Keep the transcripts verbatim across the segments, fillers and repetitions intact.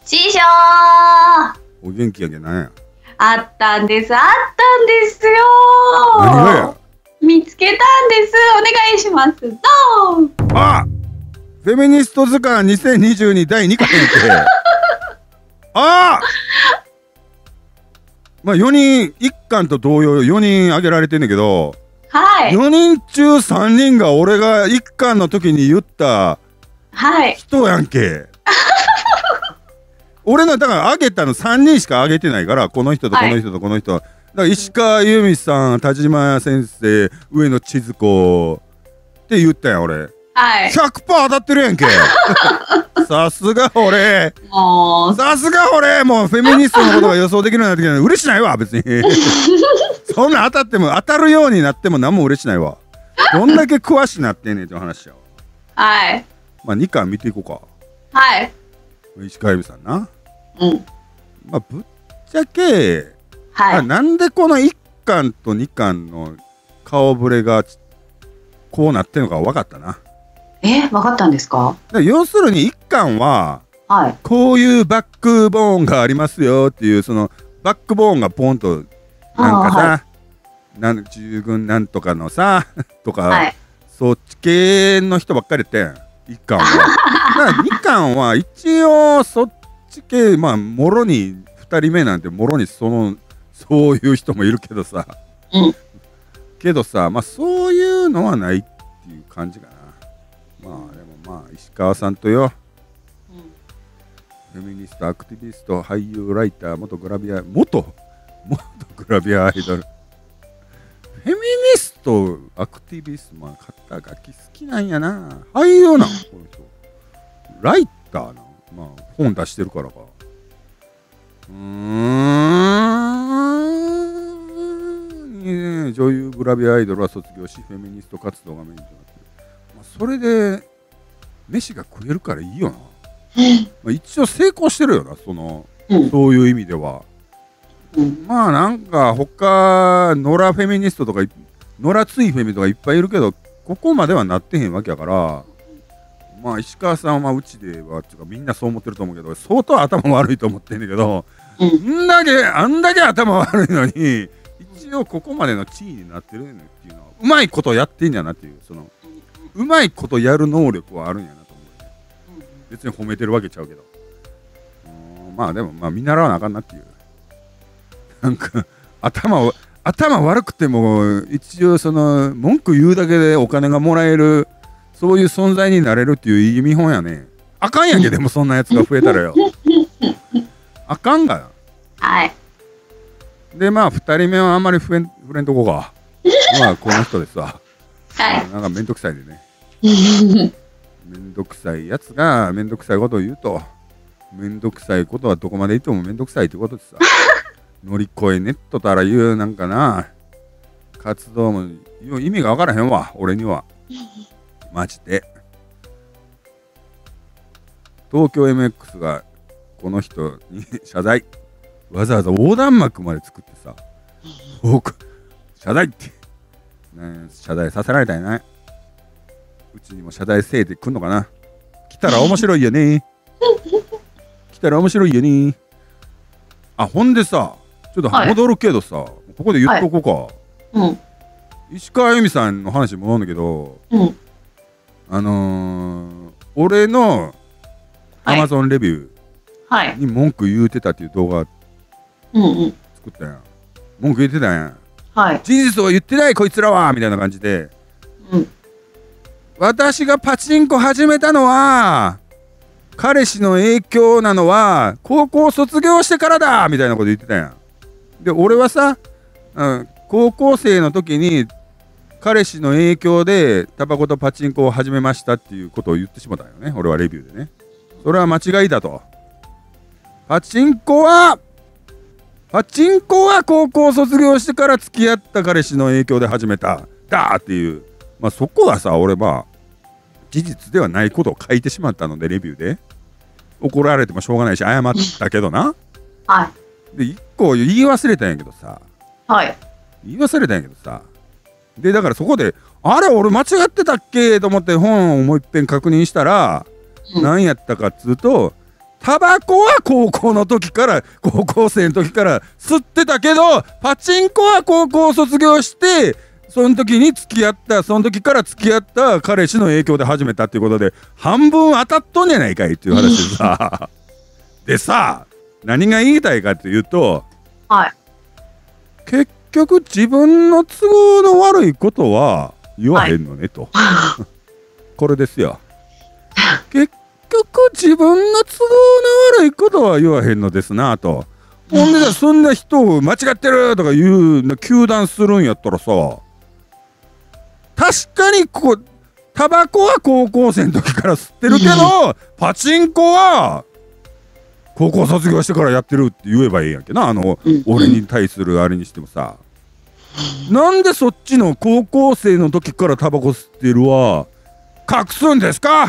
師匠お元気やけなんや。 あったんですあったんですよ。 何がや。 見つけたんです。お願いします。どう。 あ、フェミニスト図鑑にせんにじゅうにだいにかんやってああ、まあよにんいっかんと同様よにん挙げられてんねんけど、 はいよにんちゅうさんにんが俺がいっかんの時に言ったはい人やんけ俺のだから挙げたのさんにんしか挙げてないから、この人とこの人とこの人、はい、だから石川由美さん、田島先生、上野千鶴子って言ったやん俺。 はい、 ひゃくパーセント当たってるやんけさすが俺、 もうさすが俺、もうフェミニストのことが予想できるようになってきたの嬉しないわ別にそんな当たっても当たるようになっても何も嬉しないわ。どんだけ詳しいなってんねんって話やわ。 はい、 まあにかん見ていこうか。 はい、 石川由美さんな。 うん、 まあぶっちゃけ、 はい、 なんでこのいっかんとにかんの顔ぶれがこうなってんのか分かったな。 え、分かったんですか。 だから要するにいっかんは、 はい、 こういうバックボーンがありますよっていう、そのバックボーンがポンとなんかさ、はい、なん従軍なんとかのさとか、はい、そっち系の人ばっかりやってんいっかんはだからにかんは一応そっち系、まあもろにふたりめなんてもろにそのそういう人もいるけどさ、うん、けどさ、まあそういうのはないっていう感じかな。まあでもまあ石川さんとよ、フェミニスト、アクティビスト、俳優、ライター、元グラビア、元元グラビアアイドル。フェミニスト、アクティビスト、まあ、肩書き好きなんやな。俳優なん、この人。ライターなん、まあ、本出してるからか。うーん、女優、グラビアアイドルは卒業し、フェミニスト活動がメインとなってる。まあ、それで、飯が食えるからいいよな。まあ一応成功してるよな、その、うん、そういう意味では、うん、まあなんか他ノラフェミニストとかノラツイフェミとかいっぱいいるけど、ここまではなってへんわけやから、まあ石川さんはうちではっていうかみんなそう思ってると思うけど、相当頭悪いと思ってんだけど、うん、んだけあんだけ頭悪いのに一応ここまでの地位になってるっていうのはうまいことやってんやなっていう、そのうまいことやる能力はあるんやな。別に褒めてるわけちゃうけど、まあでもまあ見習わなあかんなっていう、なんか頭を頭悪くても一応その文句言うだけでお金がもらえる、そういう存在になれるっていういい見本やね。あかんやんけ、でもそんなやつが増えたらよあかんがな。 はい。 でまあふたりめはあんまり触れん触れんとこかまあこの人でさ、はい、なんかめんどくさいでねめんどくさいやつがめんどくさいことを言うと、めんどくさいことはどこまで言ってもめんどくさいってことでさ乗り越えネットたら言うなんかな活動も意味が分からへんわ俺にはマジで。東京 エムエックス がこの人に謝罪、わざわざ横断幕まで作ってさ謝罪って、ね、謝罪させられたんやな。うちにも謝罪せえてくんのかな。来たら面白いよね来たら面白いよね。あ、ほんでさ、ちょっと戻るけどさ、はい、ここで言っとこうか、はい、うん、石川由美さんの話に戻るんだけど、うん、あのー、俺の Amazon レビューに文句言うてたっていう動画作ったやん。文句言ってたやん、はい、事実を言ってないこいつらはみたいな感じで、うん、私がパチンコ始めたのは彼氏の影響なのは高校卒業してからだみたいなこと言ってたやん。で俺はさ、うん、高校生の時に彼氏の影響でタバコとパチンコを始めましたっていうことを言ってしまったよね、俺はレビューでね。それは間違いだと。パチンコはパチンコは高校卒業してから付き合った彼氏の影響で始めただっていう、まあそこはさ、俺は事実ではないことを書いてしまったので、レビューで怒られてもしょうがないし謝ったけどなはい。 で一個言い忘れたんやけどさ、 はい。 言い忘れたんやけどさ、でだからそこであれ俺間違ってたっけと思って本をもう一遍確認したら、うん、何やったかっつうと、 タバコは高校の時から高校生の時から吸ってたけど、パチンコは高校卒業してその時に付き合ったその時から付き合った彼氏の影響で始めたっていうことで、半分当たっとんじゃないかいっていう話でさでさ、何が言いたいかっていうと、 はい、結局自分の都合の悪いことは言わへんのねと、はい、これですよ。結局自分の都合の悪いことは言わへんのですなと。ほんでそんな人を間違ってるとか言う糾弾するんやったらさ、確かにこうタバコは高校生の時から吸ってるけどパチンコは高校卒業してからやってるって言えばいいやんけな。あの俺に対するあれにしてもさ、なんでそっちの高校生の時からタバコ吸ってるは隠すんですか。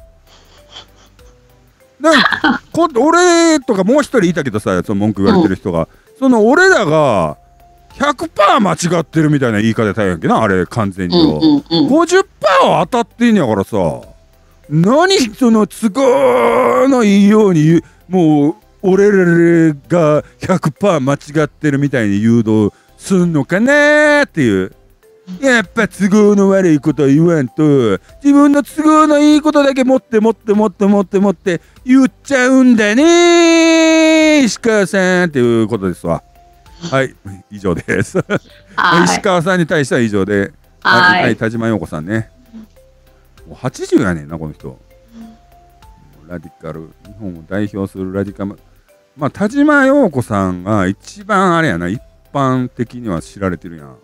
なんかこ俺とかもう一人いたけどさ、その文句言われてる人が、その俺らが ひゃくパーセント 間違ってるみたいな言い方たやんけな、あれ完全によ、うんうんうん、ごじゅっパーセント は当たってんやからさ、何その都合のいいように言う、もう俺らが ひゃくパーセント 間違ってるみたいに誘導すんのかなーっていう。やっぱ都合の悪いこと言わんと、自分の都合のいいことだけ持って持って持って持って持って言っちゃうんだねー石川さんっていうことですわ。はい、以上です。石川さんに対しては以上で、はい、はい、田島陽子さんね、もうはちじゅうやねんなこの人。ラディカル、日本を代表するラディカル、まあ田島陽子さんが一番あれやな、一般的には知られてるやん。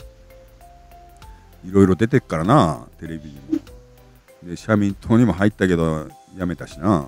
いろいろ出てっからな、テレビにも。で社民党にも入ったけど辞めたしな。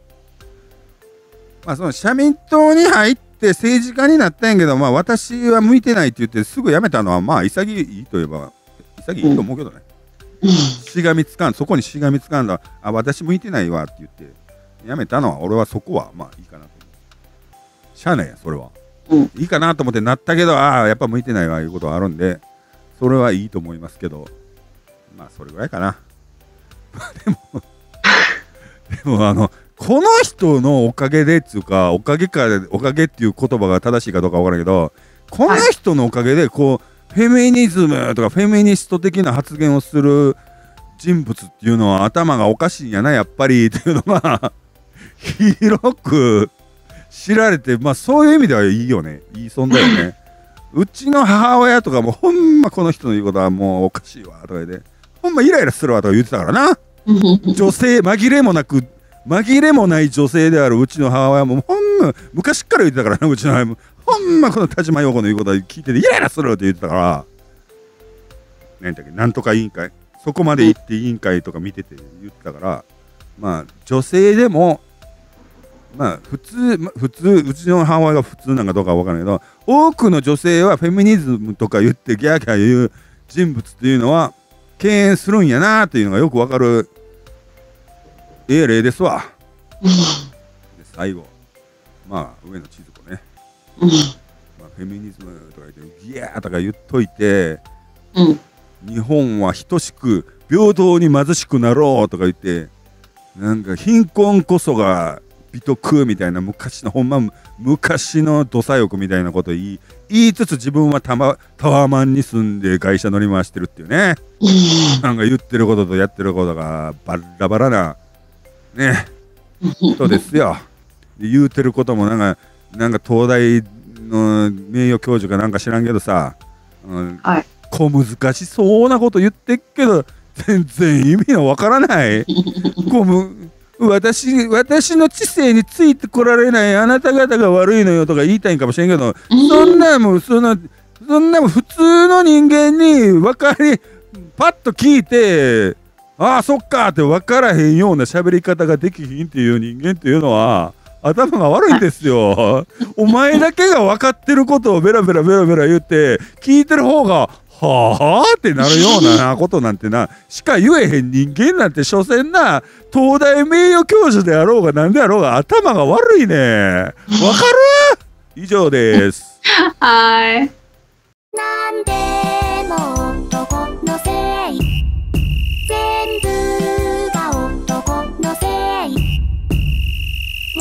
まあその社民党に入って政治家になったんやけど、まあ私は向いてないって言ってすぐ辞めたのはまあ潔いといえば潔いと思うけどね、うん、しがみつかん、そこにしがみつかんだ、あ私向いてないわって言って辞めたのは、俺はそこはまあいいかなと思う。しゃあないやそれは、うん、いいかなと思ってなったけど、ああやっぱ向いてないわいうことはあるんで、それはいいと思いますけど、まあそれぐらいかな。でもでもあのこの人のおかげでっていうか、おかげかおかげっていう言葉が正しいかどうかわからんけど、この人のおかげでこうフェミニズムとかフェミニスト的な発言をする人物っていうのは頭がおかしいんやなやっぱりっていうのが広く知られて、まあそういう意味ではいいよね、いい存在よね。うちの母親とかもほんまこの人の言うことはもうおかしいわとか言って、ほんまイライラするわとか言ってたからな。女性紛れもなく紛れもない女性であるうちの母親もほんま昔から言ってたからな。うちの母親もほんまこの田島陽子の言うことは聞いててイライラするって言ってたから、何だっけ、なんとか委員会、そこまで行って委員会とか見てて言ってたから、まあ女性でもまあ普通、まあ、普通うちの母親が普通なんかどうかわからないけど、多くの女性はフェミニズムとか言ってギャーギャー言う人物っていうのは敬遠するんやなっていうのがよくわかるええ例ですわ。で最後、まあ上野千鶴子ね、まあ、フェミニズムとか言ってギャーとか言っといて、日本は等しく平等に貧しくなろうとか言って、なんか貧困こそが美徳みたいな昔のほんま昔の土佐欲みたいなこと言い言いつつ、自分はタワーマンに住んで会社乗り回してるっていうね、なんか言ってることとやってることがバラバラなね人ですよ。で言うてることもなんかなんか東大の名誉教授かなんか知らんけどさ、うん、はい、小難しそうなこと言ってっけど全然意味のわからないこむ私, 私の知性についてこられないあなた方が悪いのよとか言いたいんかもしれんけど、そんなもんそんなそんなもん普通の人間に分かりパッと聞いて、ああそっかって分からへんような喋り方ができひんっていう人間っていうのは頭が悪いんですよ。お前だけが分かってることをベラベラベラベラ言って聞いてる方がはあってなるようなことなんてなしか言えへん人間なんて、所詮な東大名誉教授であろうが何であろうが頭が悪いね。わかる？以上です。 はい。 なんでも男のせい、全部が男のせい。わ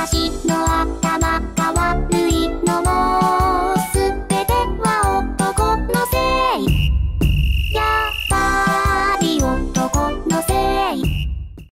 私の頭